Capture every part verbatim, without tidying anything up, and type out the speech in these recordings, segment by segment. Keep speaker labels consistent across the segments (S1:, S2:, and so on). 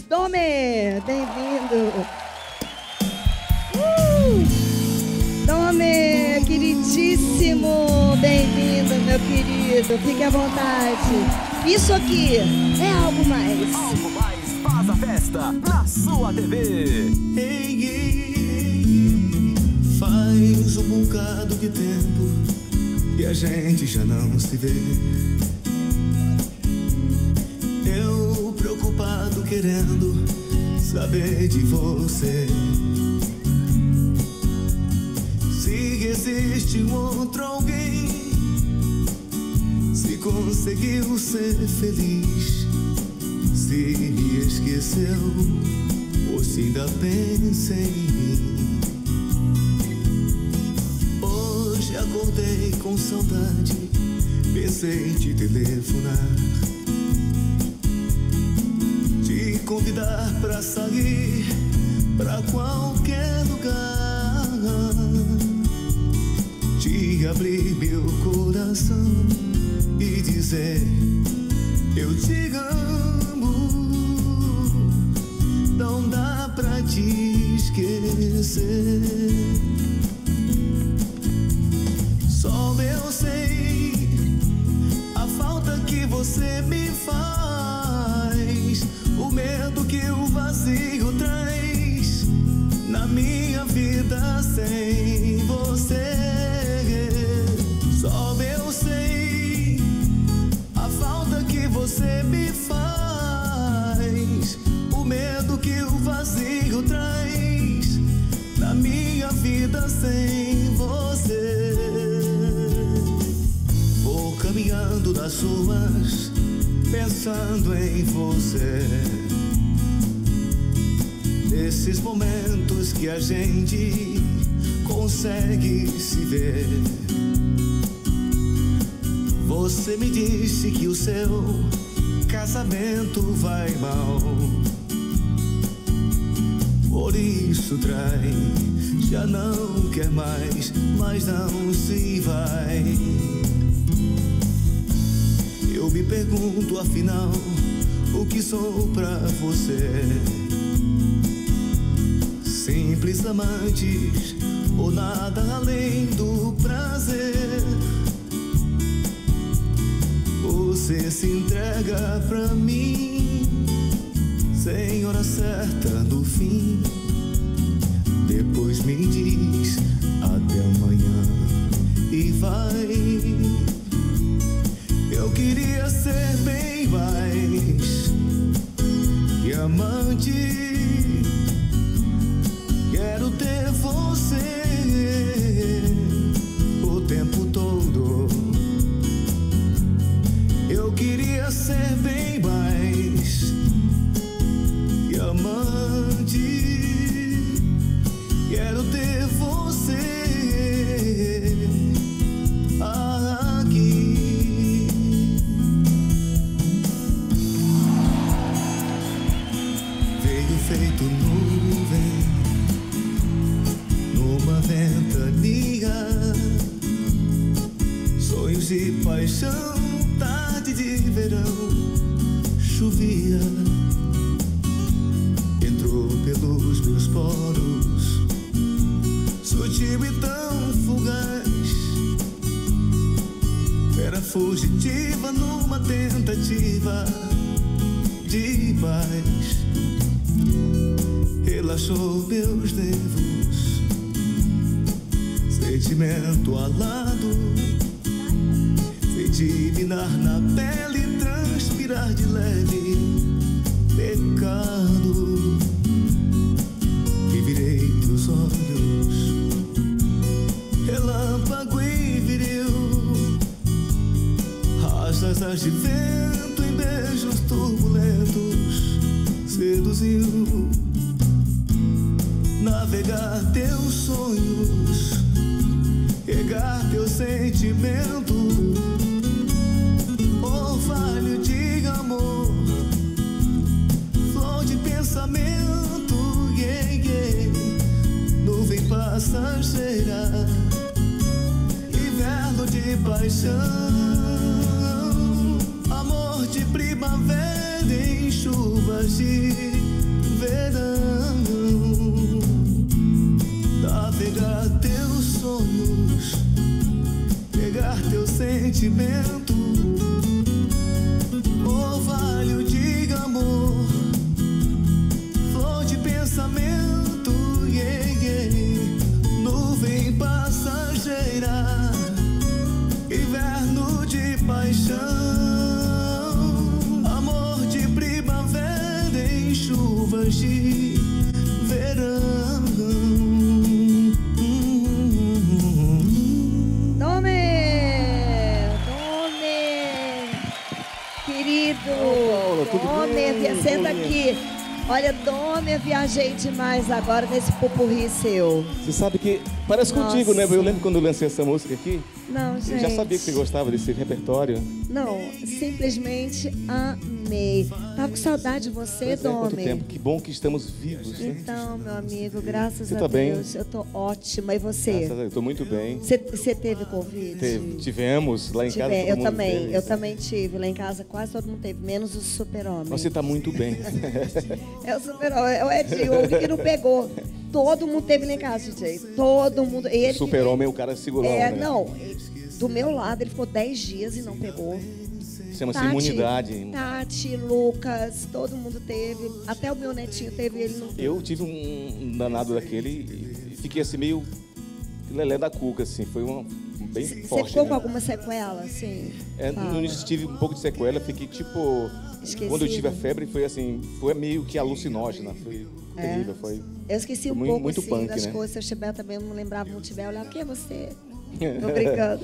S1: Dome, bem-vindo. Uh! Dome, queridíssimo, bem-vindo, meu querido. Fique à vontade. Isso aqui é algo mais.
S2: Algo mais faz a festa na sua T V.
S3: Ei, ei, faz um bocado de tempo e a gente já não se vê. Eu preocupado querendo saber de você, se existe um outro alguém, se conseguiu ser feliz, se me esqueceu ou se ainda pensa em mim. Hoje acordei com saudade, pensei em te telefonar, te convidar pra sair pra qualquer lugar, te abrir meu coração e dizer eu te amo. Não dá pra te esquecer. Só eu sei a falta que você me faz, o medo que o vazio traz na minha vida sem você. Só eu sei a falta que você me faz, o medo que o vazio traz na minha vida sem você. Vou caminhando nas ruas pensando em você, nesses momentos que a gente consegue se ver. Você me disse que o seu casamento vai mal, por isso trai, já não quer mais, mas não se vai. Eu me pergunto afinal, o que sou pra você? Simples amantes ou nada além do prazer? Você se entrega pra mim sem hora certa no fim, depois me diz até amanhã e vai. Eu queria ser bem mais que amante, quero ter você o tempo todo. Eu queria ser bem mais que amante, quero ter você aqui. Veio feito nuvem numa ventania, sonhos de paixão, tarde de verão, chovia, entrou pelos meus poros, sutil e tão fugaz, era fugitiva numa tentativa de paz, relaxou meus nervos, sentimento alado, diminar na pele, transpirar de leve, pecado. E virei pros olhos, relâmpago e viril, rastas de vento em beijos turbulentos, seduziu. Navegar teus sonhos, regar teu sentimento, orvalho de amor, flor de pensamento, yeah, yeah. Nuvem passageira, inverno de paixão, amor de primavera em chuvas de sentimento, orvalho de amor, flor de pensamento, yeah, yeah. Nuvem passageira, inverno de paixão, amor de primavera em chuvas de verão.
S1: Nome! Nome! Querido!
S4: Paula, tudo
S1: Nome,
S4: bem?
S1: senta
S4: Tudo
S1: aqui. Olha, Nome, viajei demais agora nesse pupurri seu.
S4: Você sabe que parece
S1: Nossa.
S4: contigo, né? Eu lembro quando eu lancei essa música aqui.
S1: Não,
S4: Eu
S1: gente.
S4: já sabia que você gostava desse repertório.
S1: Não, simplesmente amei. Tava com saudade de você,
S4: Pois é, quanto
S1: Nome.
S4: tempo. Que bom que estamos vivos, né?
S1: Então, meu amigo, graças
S4: Você
S1: a
S4: tá bem?
S1: Deus, eu tô ótima. E você?
S4: Graças a Deus, eu tô muito bem.
S1: Você você teve convite?
S4: Teve, tivemos lá em casa.
S1: Tive-
S4: todo
S1: eu
S4: mundo
S1: também,
S4: teve.
S1: eu também tive. Lá em casa quase todo mundo teve, menos o super-homem.
S4: Você tá muito bem.
S1: É o super-homem, é o Edinho, o que não pegou. Todo mundo teve lá em casa, D J. Todo mundo. Ele
S4: Super-homem, o cara segurou,
S1: É,
S4: né?
S1: não. Do meu lado, ele ficou dez dias e não pegou.
S4: Chama-se
S1: Tati,
S4: imunidade.
S1: Tati, Lucas, todo mundo teve. Até o meu netinho teve, ele não teve.
S4: Eu tive um danado daquele e fiquei assim meio lelé da cuca, assim. Foi uma bem
S1: Você
S4: forte,
S1: ficou
S4: né?
S1: com alguma sequela, assim?
S4: É,
S1: Fala.
S4: no início tive um pouco de sequela, fiquei tipo...
S1: Esquecido.
S4: Quando eu tive a febre, foi assim, foi meio que alucinógena, foi
S1: É.
S4: terrível, foi...
S1: Eu esqueci um
S4: Muito-
S1: pouco
S4: muito
S1: assim,
S4: punk,
S1: das
S4: né?
S1: coisas. Seu Chibé também, eu não lembrava muito Chibé. Eu olhava, quem é você? Tô brincando.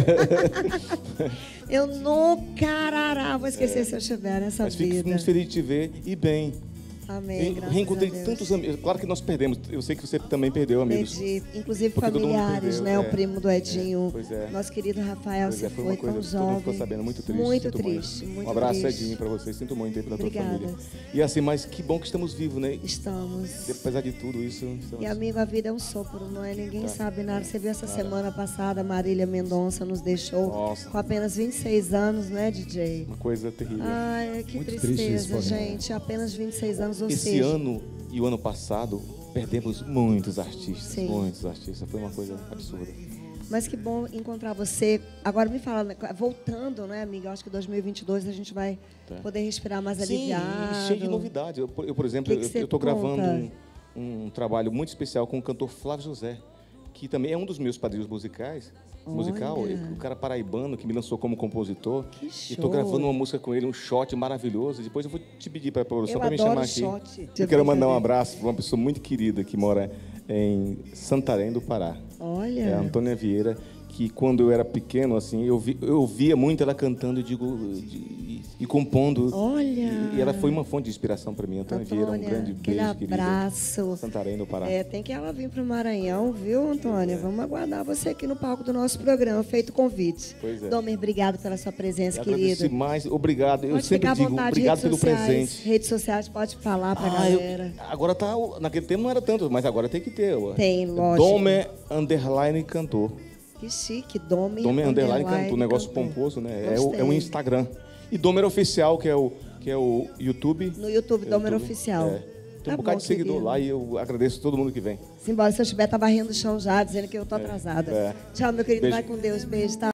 S1: Eu nunca arará, vou esquecer seu Chibé nessa
S4: Mas fico
S1: vida.
S4: muito feliz de te ver e bem.
S1: Amém,
S4: Eu
S1: graças
S4: reencontrei
S1: a Deus.
S4: tantos amigos, claro que nós perdemos, eu sei que você também perdeu amigos.
S1: Perdi, inclusive
S4: Porque todo mundo
S1: familiares,
S4: perdeu,
S1: né?
S4: é.
S1: O primo do Edinho.
S4: É, pois é.
S1: Nosso querido Rafael,
S4: Pois
S1: você
S4: é, foi
S1: foi
S4: uma coisa
S1: tão
S4: que todo mundo
S1: jovem.
S4: ficou sabendo, muito triste.
S1: Muito
S4: sinto
S1: triste, muito
S4: Um abraço,
S1: triste.
S4: Edinho, pra você, sinto muito aí pela tua
S1: Obrigada.
S4: família. E assim, mas que bom que estamos vivos, né?
S1: Estamos.
S4: Apesar de tudo isso, estamos...
S1: E amigo, a vida é um sopro, não é? Ninguém
S4: Tá.
S1: sabe nada. Você viu essa semana passada, a Marília Mendonça nos deixou
S4: Nossa.
S1: com apenas vinte e seis anos, né, D J?
S4: uma coisa terrível.
S1: Ai, que
S5: Muito triste
S1: tristeza,
S5: isso, Paulinho.
S1: gente. Apenas vinte e seis anos, ou
S4: Esse
S1: seja...
S4: ano e o ano passado, perdemos muitos artistas,
S1: Sim.
S4: muitos artistas. Foi uma coisa absurda.
S1: Mas que bom encontrar você. Agora me fala, né, voltando, né, amiga? Eu acho que dois mil e vinte e dois a gente vai
S4: Tá.
S1: poder respirar mais
S4: Sim,
S1: aliviado.
S4: e cheio de novidade. Eu, por- eu, por exemplo,
S1: Que que
S4: eu-
S1: você
S4: eu estou gravando
S1: conta?
S4: um, um trabalho muito especial com o cantor Flávio José, que também é um dos meus padrinhos musicais. Musical,
S1: Olha.
S4: o cara paraibano que me lançou como compositor.
S1: Que
S4: E
S1: show.
S4: estou gravando uma música com ele, um shot maravilhoso. Depois eu vou te pedir para a produção
S1: Eu
S4: para me
S1: adoro
S4: chamar aqui.
S1: shot.
S4: Eu quero mandar um abraço para uma pessoa muito querida que mora em Santarém do Pará.
S1: Olha.
S4: É a Antônia Vieira, que quando eu era pequeno, assim, eu, vi, eu ouvia muito ela cantando e, digo, de- e, e compondo.
S1: Olha.
S4: E, e ela foi uma fonte de inspiração para mim. Antônia Vieira, um
S1: Antônia,
S4: grande
S1: aquele
S4: beijo, querida.
S1: abraço.
S4: Santarém do Pará.
S1: É, tem que ela vir para o Maranhão, viu, Antônia? Vamos aguardar você aqui no palco do nosso programa, feito o convite.
S4: Pois é.
S1: Domer, obrigado pela sua presença,
S4: Eu
S1: querido.
S4: agradeci mais, obrigado. Eu
S1: Pode
S4: sempre
S1: ficar à
S4: digo,
S1: vontade,
S4: obrigado
S1: redes
S4: pelo
S1: sociais,
S4: presente.
S1: Redes sociais, pode falar pra
S4: Ah, eu-
S1: galera.
S4: agora tá. o- Naquele tempo não era tanto, mas agora tem que ter. ó.
S1: Tem, lógico.
S4: Domer Underline Cantor.
S1: Que chique, Domer,
S4: Domer Underline Cantor, um negócio
S1: Cantor.
S4: pomposo, né? É o,
S1: Gostei.
S4: é um Instagram. E Domer Oficial, que é o, que é o YouTube.
S1: No YouTube, Domer Oficial.
S4: É. Tem
S1: Tá
S4: um bocado
S1: bom,
S4: de seguidor
S1: querido.
S4: lá e eu agradeço todo mundo que vem.
S1: Simbora, se eu estiver, tá varrendo o chão já, dizendo que eu tô atrasada.
S4: é.
S1: Tchau, meu querido,
S4: Beijo.
S1: vai com Deus, beijo, tá?